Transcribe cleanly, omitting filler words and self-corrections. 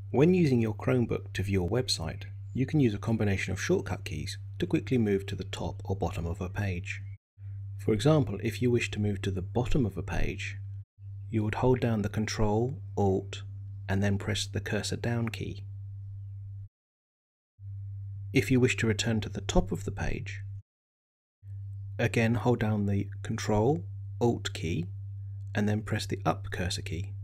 When using your Chromebook to view a website, you can use a combination of shortcut keys to quickly move to the top or bottom of a page. For example, if you wish to move to the bottom of a page, you would hold down the Ctrl, Alt, and then press the cursor down key. If you wish to return to the top of the page, again hold down the Ctrl, Alt key, and then press the up cursor key.